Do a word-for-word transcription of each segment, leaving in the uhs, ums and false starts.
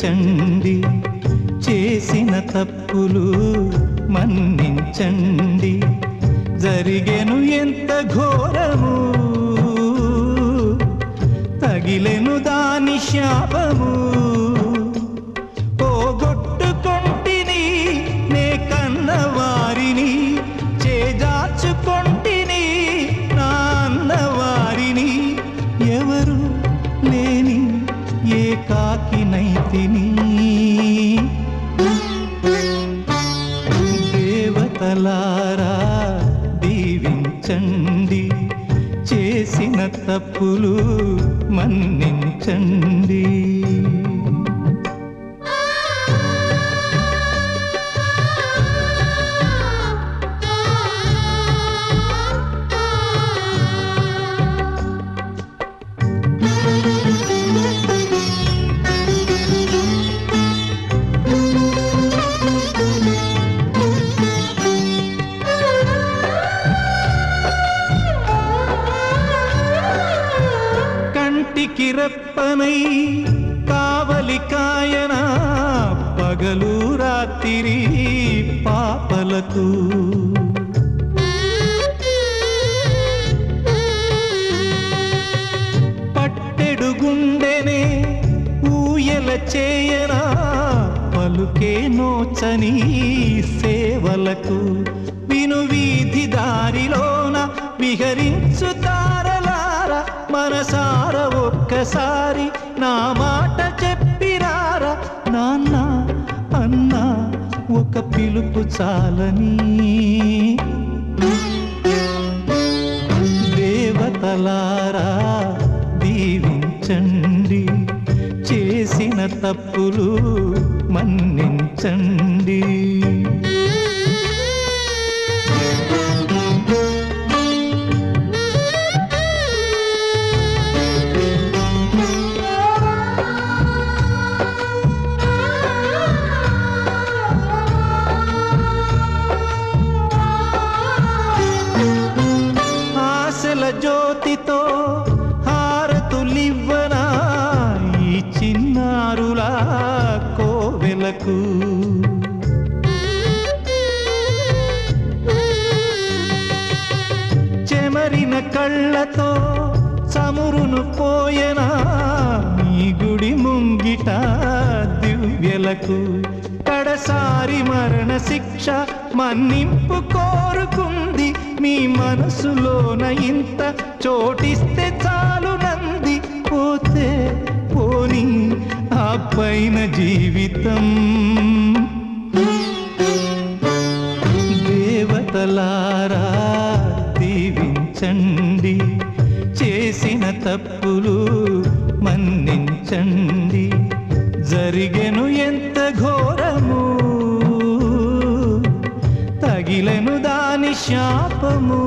దీవించండి, చేసిన తప్పులు మన్నించండి. జరిగెను ఎంత ఘోరము, తగిలెను దాని శాపము. పోగొట్టుకొంటిని నే కన్నవారిని, చేజార్చుకొంటిని నా అన్నవారిని. ఎవరు లేని ఏకాకినైతిని. దేవతలారా దీవించండి, చేసిన తప్పులు మన్నించండి. కంటికి రెప్పనై కావలి కాయనా, పగలు రాత్రి పాపలకు. పట్టెడు గుండెనే ఊయల చేయనా, పలుకే నోచని సేవలకు. విను వీధి దారిలోన విహరించు తారలారా, మనసార ఒక్కసారి నా మాట చెప్పిరారా. నాన్న అన్నా ఒక పిలుపు చాలని. దేవతలారా దీవించండి, చేసిన తప్పులు మన్నించండి. జ్యోతితో హారతులివ్వనా ఈ చిన్నారులా కోవెలకు. చెమరిన కళ్ళతో చమురును పోయనా ఈ గుడి ముంగిట దివ్యలకు. కడసారి మరణ శిక్ష మన్నింపు కోరుకుంది, మీ మనసులోన ఇంత చోటిస్తే చాలునంది. పోతే పోని ఆ పైన జీవితం. దేవతలారా దీవించండి, చేసిన తప్పులు మన్నించండి. జరిగెను ఎంత ఘోరము, తగిలెను దాని శాపము.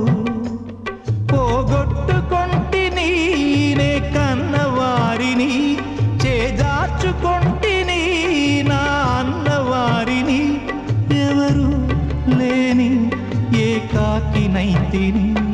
పోగొట్టుకొంటిని నే కన్నవారిని, చేజార్చుకొంటిని నా అన్నవారిని. ఎవరు లేని ఏకాకినైతిని.